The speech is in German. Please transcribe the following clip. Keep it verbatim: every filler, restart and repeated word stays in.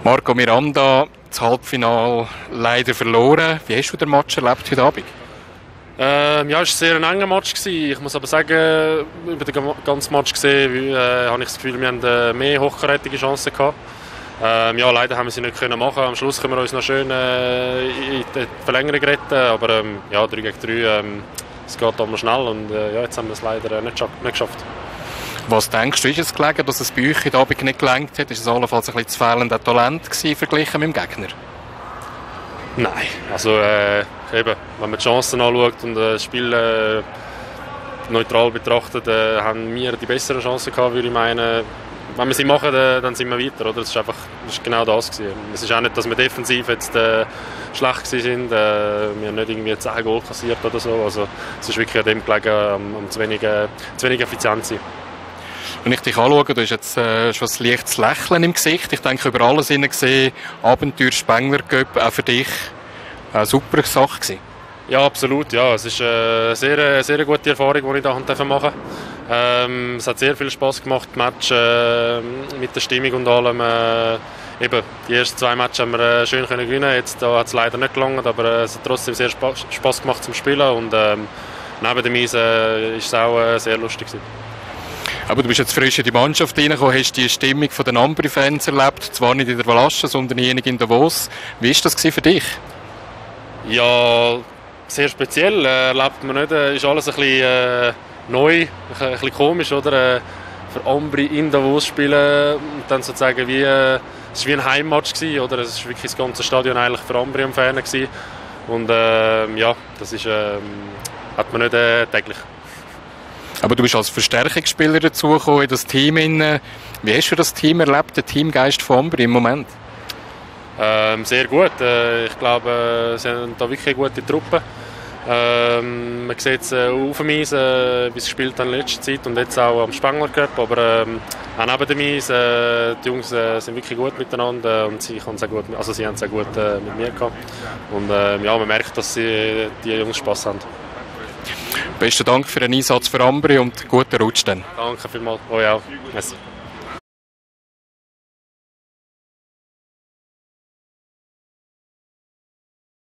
Marco Miranda, das Halbfinale leider verloren. Wie hast du den Match erlebt heute Abend? Ähm, ja, es war ein sehr enger Match gewesen. Ich muss aber sagen, über den ganzen Match gesehen, äh, habe ich das Gefühl, wir haben äh, mehr hochkarätige Chancen gehabt. Ähm, ja, leider haben wir sie nicht können machen. Am Schluss können wir uns noch schön äh, in die Verlängerung retten, aber ähm, ja, drei gegen drei, ähm, es geht auch noch schnell und äh, ja, jetzt haben wir es leider äh, nicht, nicht geschafft. Was denkst du, ist es gelegen, dass es bei euch heute Abend nicht gelangt hat? Ist es allenfalls ein bisschen zu fehlende Talent gewesen, verglichen mit dem Gegner? Nein, also äh, eben, wenn man die Chancen anschaut und äh, das Spiel äh, neutral betrachtet, äh, haben wir die besseren Chancen gehabt, würde ich meinen. Wenn wir sie machen, äh, dann sind wir weiter. Oder? Das ist einfach das ist genau das gewesen. Es ist auch nicht, dass wir defensiv jetzt äh, schlecht sind. Äh, wir haben nicht irgendwie zehn Goal kassiert oder so. Also es ist wirklich an dem gelegen, um, um zu, wenig, äh, zu wenig effizient zu sein. Wenn ich dich anschaue, du hast jetzt äh, schon ein leichtes Lächeln im Gesicht. Ich denke, über alles hin gesehen, Abenteuer Spengler Cup, auch für dich eine super Sache gewesen. Ja, absolut. Ja. Es ist eine sehr, sehr gute Erfahrung, die ich da machen durfte. Ähm, es hat sehr viel Spass gemacht, die Match äh, mit der Stimmung und allem. Äh, eben, die ersten zwei Matches haben wir äh, schön können gewinnen. Jetzt hat es leider nicht gelangt, aber äh, es hat trotzdem sehr Spaß, Spaß gemacht zum Spielen. Und ähm, neben dem Eis äh, ist es auch äh, sehr lustig gewesen. Aber du bist jetzt frisch in die Mannschaft reingekommen, hast die Stimmung der Ambri-Fans erlebt, zwar nicht in der Valasche, sondern diejenige in Davos. Wie war das für dich? Ja, sehr speziell. Äh, erlebt man nicht. Äh, ist alles ein bisschen äh, neu, ein, ein bisschen komisch, oder? Äh, für Ambri in Davos spielen und dann sozusagen wie, äh, es war wie ein Heimmatch gewesen, oder? Es war wirklich das ganze Stadion eigentlich für Ambri am Fernen gewesen. Und äh, ja, das ist, äh, hat man nicht äh, täglich. Aber du bist als Verstärkungsspieler dazugekommen in das Team. Wie hast du das Team erlebt, den Teamgeist von Ambri im Moment? Ähm, sehr gut. Äh, ich glaube, äh, sie haben da wirklich eine gute Truppe. Ähm, man sieht es äh, auf dem Eis, äh, wie sie gespielt haben in letzter Zeit und jetzt auch am Spengler Cup. Aber ähm, auch neben dem Eis, äh, die Jungs äh, sind wirklich gut miteinander und sie, sehr gut, also sie haben es sehr gut äh, mit mir gehabt. Und äh, ja, man merkt, dass sie, die Jungs Spass haben. Besten Dank für den Einsatz für Ambri und guten Rutsch dann. Danke vielmals. Euch auch. Merci.